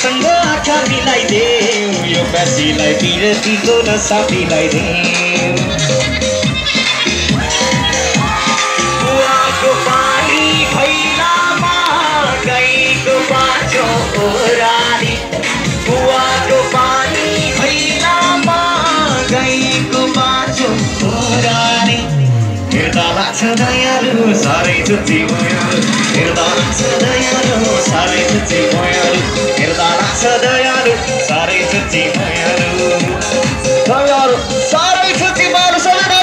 सँग आँखा मिलाइदेऊ यो बेसीलाई बिरतीको नसा पिलाइदेऊ कुवाको पानी खैलामा गाईको बाँचो ओराली कुवाको पानी खैलामा गाईको बाँचो ओराली हेर्दा लाग्छ दयालु साह्रै छुच्ची भयालु हेर्दा लाग्छ दयालु साह्रै छुच्ची भयालु हेर्दा लाग्छ दयालु साह्रै छुच्ची भयालु दयालु साह्रै छुच्ची भयालु सबैलाई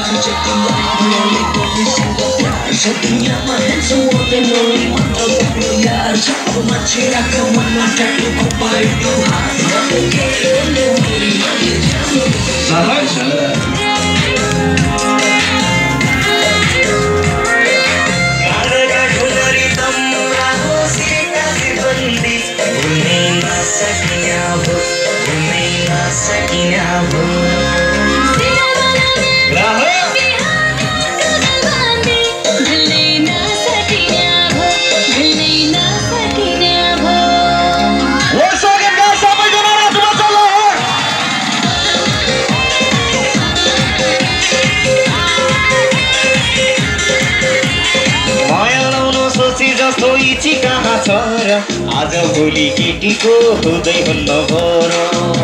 जस्तो इची कहाँ छ र आज भोलि केटीको हुँदै हुन्न भरो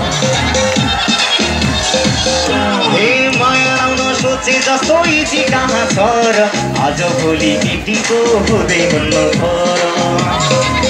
हे माया आउन सोचे जस्तो इची कहाँ छ र आज भोलि केटीको हुँदै हुन्न भरो